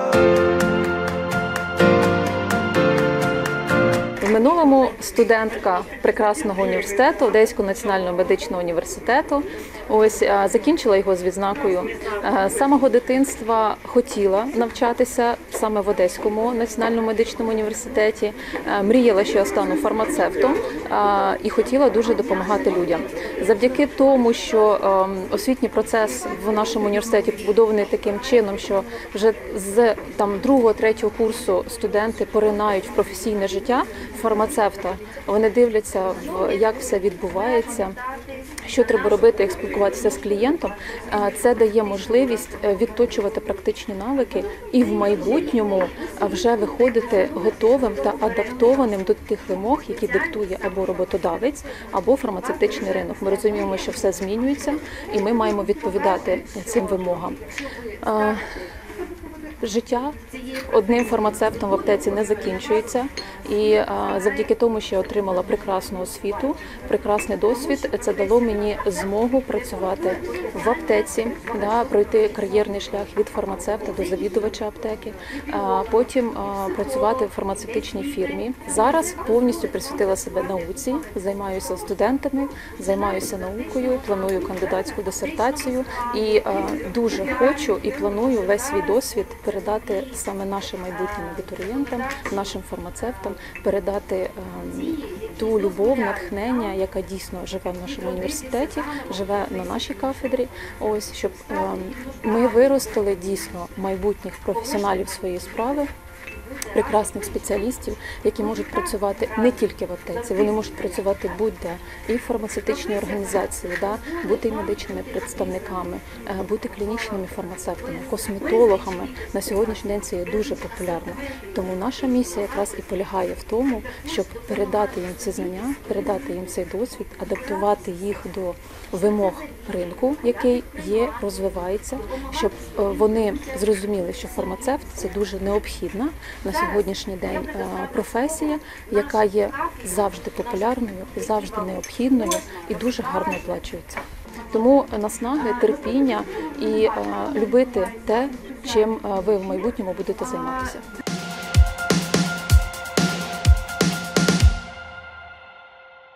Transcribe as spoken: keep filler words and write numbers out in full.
В минулому студентка прекрасного університету, Одеського національного медичного університету, ось закінчила його з відзнакою. З самого дитинства хотіла навчатися саме в Одеському національному медичному університеті, мріяла, що я стану фармацевтом і хотіла дуже допомагати людям. Завдяки тому, що освітній процес в нашому університеті побудований таким чином, що вже з там другого-третього курсу студенти поринають в професійне життя фармацевта, вони дивляться, як все відбувається, що треба робити, як спілкуватися з клієнтом. Це дає можливість відточувати практичні навики і в майбутньому вже виходити готовим та адаптованим до тих вимог, які диктує або роботодавець, або фармацевтичний ринок. Ми розуміємо, що все змінюється, і ми маємо відповідати цим вимогам. Життя одним фармацевтом в аптеці не закінчується, і а, завдяки тому, що я отримала прекрасну освіту, прекрасний досвід, це дало мені змогу працювати в аптеці, да, пройти кар'єрний шлях від фармацевта до завідувача аптеки, а потім а, працювати в фармацевтичній фірмі. Зараз повністю присвятила себе науці, займаюся студентами, займаюся наукою, планую кандидатську дисертацію і а, дуже хочу і планую весь свій досвід передати саме нашим майбутнім абітурієнтам, нашим фармацевтам, передати е, ту любов, натхнення, яка дійсно живе в нашому університеті, живе на нашій кафедрі, ось, щоб е, ми виростили дійсно майбутніх професіоналів своєї справи, прекрасних спеціалістів, які можуть працювати не тільки в аптеці, вони можуть працювати будь-де, і в фармацевтичній організації, да, бути і медичними представниками, бути клінічними фармацевтами, косметологами. На сьогоднішній день це є дуже популярно. Тому наша місія якраз і полягає в тому, щоб передати їм ці знання, передати їм цей досвід, адаптувати їх до вимог ринку, який є, розвивається, щоб вони зрозуміли, що фармацевт – це дуже необхідна на сьогоднішній день професія, яка є завжди популярною, завжди необхідною і дуже гарно оплачується. Тому наснаги, терпіння і любити те, чим ви в майбутньому будете займатися.